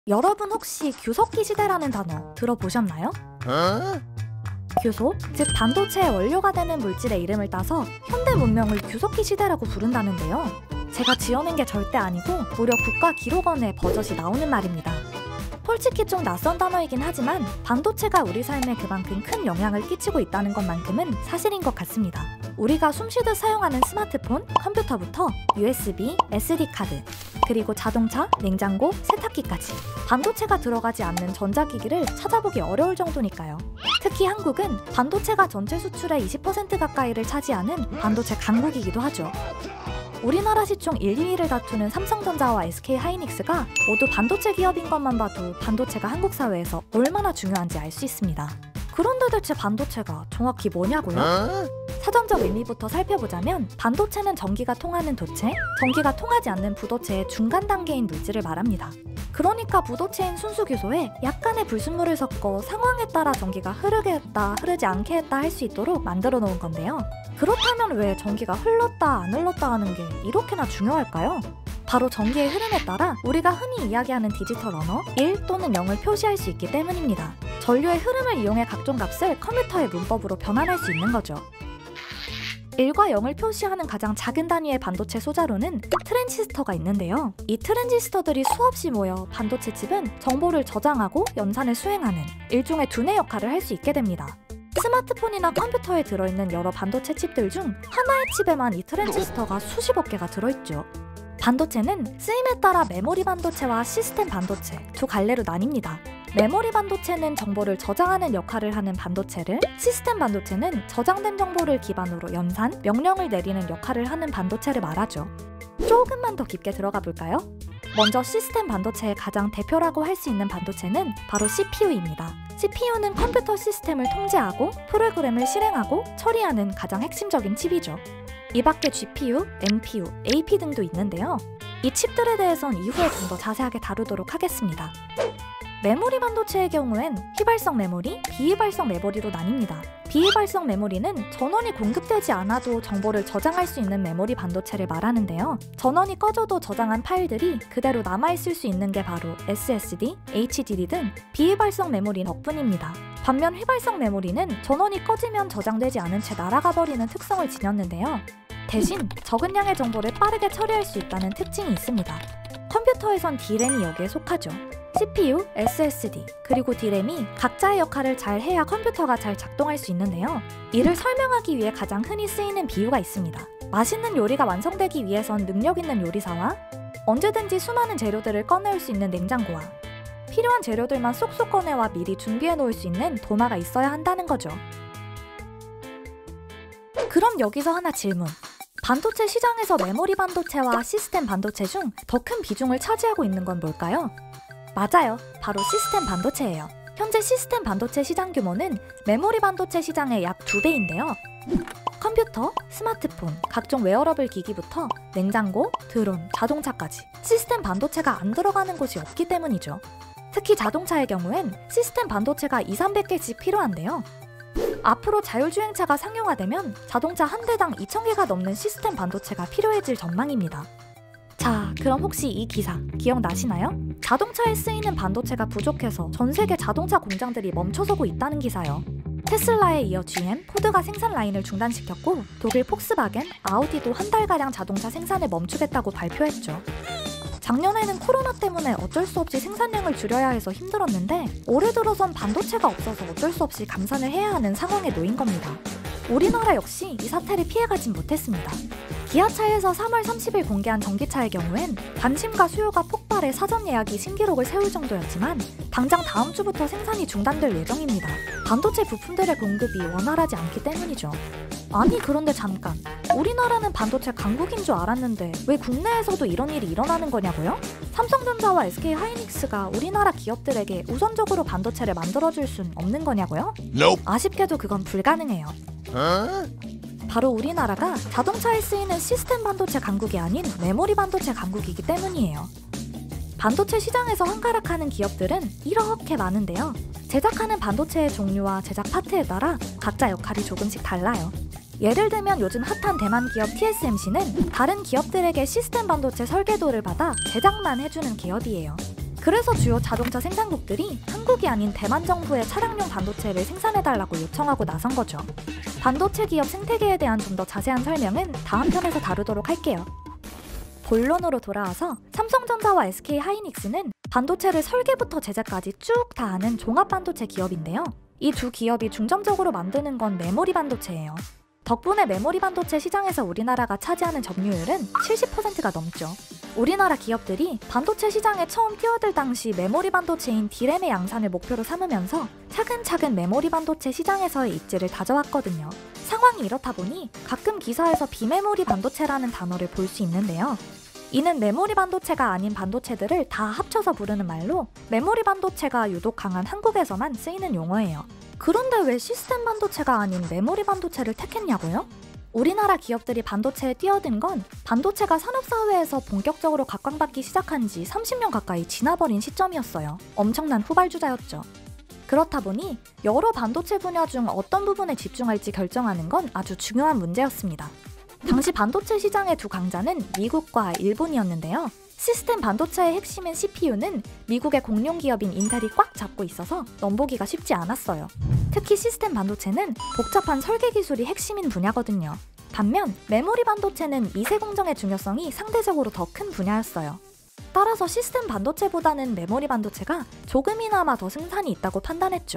여러분 혹시 규석기 시대라는 단어 들어보셨나요? 규소, 즉 반도체의 원료가 되는 물질의 이름을 따서 현대 문명을 규석기 시대라고 부른다는데요. 제가 지어낸 게 절대 아니고 무려 국가기록원에 버젓이 나오는 말입니다. 솔직히 좀 낯선 단어이긴 하지만 반도체가 우리 삶에 그만큼 큰 영향을 끼치고 있다는 것만큼은 사실인 것 같습니다. 우리가 숨쉬듯 사용하는 스마트폰, 컴퓨터부터 USB, SD카드, 그리고 자동차, 냉장고, 세탁기까지 반도체가 들어가지 않는 전자기기를 찾아보기 어려울 정도니까요. 특히 한국은 반도체가 전체 수출의 20% 가까이를 차지하는 반도체 강국이기도 하죠. 우리나라 시총 1, 2위를 다투는 삼성전자와 SK하이닉스가 모두 반도체 기업인 것만 봐도 반도체가 한국 사회에서 얼마나 중요한지 알 수 있습니다. 그런데 대체 반도체가 정확히 뭐냐고요? 사전적 의미부터 살펴보자면 반도체는 전기가 통하는 도체, 전기가 통하지 않는 부도체의 중간 단계인 물질을 말합니다. 그러니까 부도체인 순수규소에 약간의 불순물을 섞어 상황에 따라 전기가 흐르게 했다, 흐르지 않게 했다 할 수 있도록 만들어 놓은 건데요. 그렇다면 왜 전기가 흘렀다 안 흘렀다 하는 게 이렇게나 중요할까요? 바로 전기의 흐름에 따라 우리가 흔히 이야기하는 디지털 언어 1 또는 0을 표시할 수 있기 때문입니다. 전류의 흐름을 이용해 각종 값을 컴퓨터의 문법으로 변환할 수 있는 거죠. 1과 0을 표시하는 가장 작은 단위의 반도체 소자로는 트랜지스터가 있는데요. 이 트랜지스터들이 수없이 모여 반도체 칩은 정보를 저장하고 연산을 수행하는 일종의 두뇌 역할을 할 수 있게 됩니다. 스마트폰이나 컴퓨터에 들어있는 여러 반도체 칩들 중 하나의 칩에만 이 트랜지스터가 수십억 개가 들어있죠. 반도체는 쓰임에 따라 메모리 반도체와 시스템 반도체 두 갈래로 나뉩니다. 메모리 반도체는 정보를 저장하는 역할을 하는 반도체를, 시스템 반도체는 저장된 정보를 기반으로 연산, 명령을 내리는 역할을 하는 반도체를 말하죠. 조금만 더 깊게 들어가 볼까요? 먼저 시스템 반도체의 가장 대표라고 할 수 있는 반도체는 바로 CPU입니다. CPU는 컴퓨터 시스템을 통제하고 프로그램을 실행하고 처리하는 가장 핵심적인 칩이죠. 이 밖에 GPU, NPU, AP 등도 있는데요. 이 칩들에 대해선 이후에 좀 더 자세하게 다루도록 하겠습니다. 메모리 반도체의 경우엔 휘발성 메모리, 비휘발성 메모리로 나뉩니다. 비휘발성 메모리는 전원이 공급되지 않아도 정보를 저장할 수 있는 메모리 반도체를 말하는데요. 전원이 꺼져도 저장한 파일들이 그대로 남아있을 수 있는 게 바로 SSD, HDD 등 비휘발성 메모리 덕분입니다. 반면 휘발성 메모리는 전원이 꺼지면 저장되지 않은 채 날아가 버리는 특성을 지녔는데요. 대신 적은 양의 정보를 빠르게 처리할 수 있다는 특징이 있습니다. 컴퓨터에선 D램이 여기에 속하죠. CPU, SSD, 그리고 D램이 각자의 역할을 잘 해야 컴퓨터가 잘 작동할 수 있는데요. 이를 설명하기 위해 가장 흔히 쓰이는 비유가 있습니다. 맛있는 요리가 완성되기 위해선 능력 있는 요리사와 언제든지 수많은 재료들을 꺼내올 수 있는 냉장고와 필요한 재료들만 쏙쏙 꺼내와 미리 준비해 놓을 수 있는 도마가 있어야 한다는 거죠. 그럼 여기서 하나 질문. 반도체 시장에서 메모리 반도체와 시스템 반도체 중 더 큰 비중을 차지하고 있는 건 뭘까요? 맞아요. 바로 시스템 반도체예요. 현재 시스템 반도체 시장 규모는 메모리 반도체 시장의 약 2배인데요. 컴퓨터, 스마트폰, 각종 웨어러블 기기부터 냉장고, 드론, 자동차까지 시스템 반도체가 안 들어가는 곳이 없기 때문이죠. 특히 자동차의 경우엔 시스템 반도체가 200~300개씩 필요한데요. 앞으로 자율주행차가 상용화되면 자동차 한 대당 2000개가 넘는 시스템 반도체가 필요해질 전망입니다. 자, 그럼 혹시 이 기사 기억나시나요? 자동차에 쓰이는 반도체가 부족해서 전 세계 자동차 공장들이 멈춰서고 있다는 기사요. 테슬라에 이어 GM, 포드가 생산 라인을 중단시켰고 독일 폭스바겐, 아우디도 한 달가량 자동차 생산을 멈추겠다고 발표했죠. 작년에는 코로나 때문에 어쩔 수 없이 생산량을 줄여야 해서 힘들었는데 올해 들어선 반도체가 없어서 어쩔 수 없이 감산을 해야 하는 상황에 놓인 겁니다. 우리나라 역시 이 사태를 피해가진 못했습니다. 기아차에서 3월 30일 공개한 전기차의 경우엔 관심과 수요가 폭발해 사전 예약이 신기록을 세울 정도였지만 당장 다음 주부터 생산이 중단될 예정입니다. 반도체 부품들의 공급이 원활하지 않기 때문이죠. 아니 그런데 잠깐, 우리나라는 반도체 강국인 줄 알았는데 왜 국내에서도 이런 일이 일어나는 거냐고요? 삼성전자와 SK하이닉스가 우리나라 기업들에게 우선적으로 반도체를 만들어줄 순 없는 거냐고요? Nope. 아쉽게도 그건 불가능해요. 바로 우리나라가 자동차에 쓰이는 시스템 반도체 강국이 아닌 메모리 반도체 강국이기 때문이에요. 반도체 시장에서 한가락하는 기업들은 이렇게 많은데요. 제작하는 반도체의 종류와 제작 파트에 따라 각자 역할이 조금씩 달라요. 예를 들면 요즘 핫한 대만 기업 TSMC는 다른 기업들에게 시스템 반도체 설계도를 받아 제작만 해주는 기업이에요. 그래서 주요 자동차 생산국들이 한국이 아닌 대만 정부의 차량용 반도체를 생산해달라고 요청하고 나선 거죠. 반도체 기업 생태계에 대한 좀 더 자세한 설명은 다음 편에서 다루도록 할게요. 본론으로 돌아와서 삼성전자와 SK하이닉스는 반도체를 설계부터 제작까지 쭉 다 하는 종합 반도체 기업인데요. 이 두 기업이 중점적으로 만드는 건 메모리 반도체예요. 덕분에 메모리 반도체 시장에서 우리나라가 차지하는 점유율은 70%가 넘죠. 우리나라 기업들이 반도체 시장에 처음 뛰어들 당시 메모리 반도체인 D램의 양산을 목표로 삼으면서 차근차근 메모리 반도체 시장에서의 입지를 다져왔거든요. 상황이 이렇다 보니 가끔 기사에서 비메모리 반도체라는 단어를 볼 수 있는데요. 이는 메모리 반도체가 아닌 반도체들을 다 합쳐서 부르는 말로 메모리 반도체가 유독 강한 한국에서만 쓰이는 용어예요. 그런데 왜 시스템 반도체가 아닌 메모리 반도체를 택했냐고요? 우리나라 기업들이 반도체에 뛰어든 건 반도체가 산업사회에서 본격적으로 각광받기 시작한 지 30년 가까이 지나버린 시점이었어요. 엄청난 후발주자였죠. 그렇다 보니 여러 반도체 분야 중 어떤 부분에 집중할지 결정하는 건 아주 중요한 문제였습니다. 당시 반도체 시장의 두 강자는 미국과 일본이었는데요. 시스템 반도체의 핵심인 CPU는 미국의 공룡 기업인 인텔이 꽉 잡고 있어서 넘보기가 쉽지 않았어요. 특히 시스템 반도체는 복잡한 설계 기술이 핵심인 분야거든요. 반면 메모리 반도체는 미세 공정의 중요성이 상대적으로 더 큰 분야였어요. 따라서 시스템 반도체보다는 메모리 반도체가 조금이나마 더 승산이 있다고 판단했죠.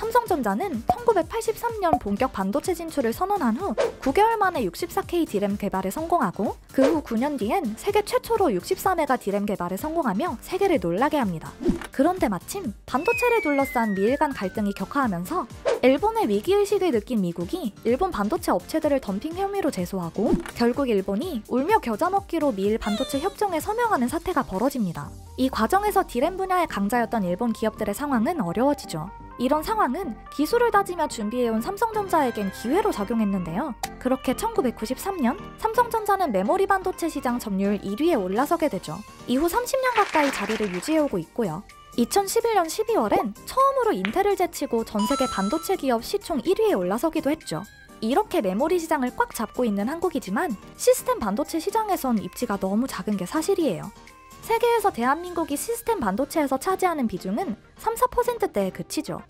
삼성전자는 1983년 본격 반도체 진출을 선언한 후 9개월 만에 64K D램 개발에 성공하고 그 후 9년 뒤엔 세계 최초로 64메가 D램 개발에 성공하며 세계를 놀라게 합니다. 그런데 마침 반도체를 둘러싼 미일 간 갈등이 격화하면서 일본의 위기의식을 느낀 미국이 일본 반도체 업체들을 덤핑 혐의로 제소하고 결국 일본이 울며 겨자 먹기로 미일 반도체 협정에 서명하는 사태가 벌어집니다. 이 과정에서 D램 분야의 강자였던 일본 기업들의 상황은 어려워지죠. 이런 상황은 기술을 다지며 준비해온 삼성전자에겐 기회로 작용했는데요. 그렇게 1993년 삼성전자는 메모리 반도체 시장 점유율 1위에 올라서게 되죠. 이후 30년 가까이 자리를 유지해오고 있고요. 2011년 12월엔 처음으로 인텔을 제치고 전세계 반도체 기업 시총 1위에 올라서기도 했죠. 이렇게 메모리 시장을 꽉 잡고 있는 한국이지만 시스템 반도체 시장에선 입지가 너무 작은 게 사실이에요. 세계에서 대한민국이 시스템 반도체에서 차지하는 비중은 3~4%대에 그치죠.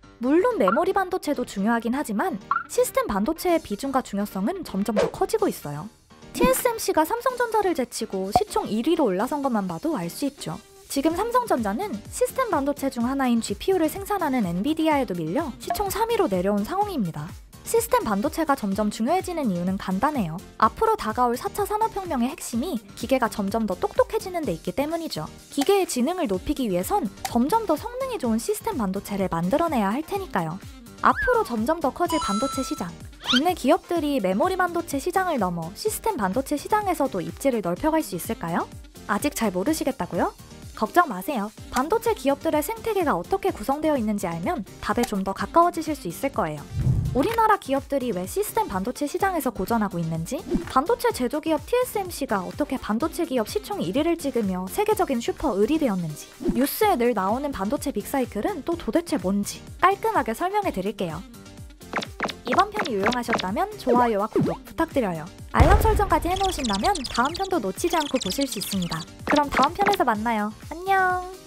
물론 메모리 반도체도 중요하긴 하지만 시스템 반도체의 비중과 중요성은 점점 더 커지고 있어요. TSMC가 삼성전자를 제치고 시총 1위로 올라선 것만 봐도 알 수 있죠. 지금 삼성전자는 시스템 반도체 중 하나인 GPU를 생산하는 엔비디아에도 밀려 시총 3위로 내려온 상황입니다. 시스템 반도체가 점점 중요해지는 이유는 간단해요. 앞으로 다가올 4차 산업혁명의 핵심이 기계가 점점 더 똑똑해지는 데 있기 때문이죠. 기계의 지능을 높이기 위해선 점점 더 성능이 좋은 시스템 반도체를 만들어내야 할 테니까요. 앞으로 점점 더 커질 반도체 시장. 국내 기업들이 메모리 반도체 시장을 넘어 시스템 반도체 시장에서도 입지를 넓혀갈 수 있을까요? 아직 잘 모르시겠다고요? 걱정 마세요. 반도체 기업들의 생태계가 어떻게 구성되어 있는지 알면 답에 좀 더 가까워지실 수 있을 거예요. 우리나라 기업들이 왜 시스템 반도체 시장에서 고전하고 있는지, 반도체 제조기업 TSMC가 어떻게 반도체 기업 시총 1위를 찍으며 세계적인 슈퍼 을이 되었는지, 뉴스에 늘 나오는 반도체 빅사이클은 또 도대체 뭔지 깔끔하게 설명해 드릴게요. 이번 편이 유용하셨다면 좋아요와 구독 부탁드려요. 알람 설정까지 해놓으신다면 다음 편도 놓치지 않고 보실 수 있습니다. 그럼 다음 편에서 만나요. 안녕!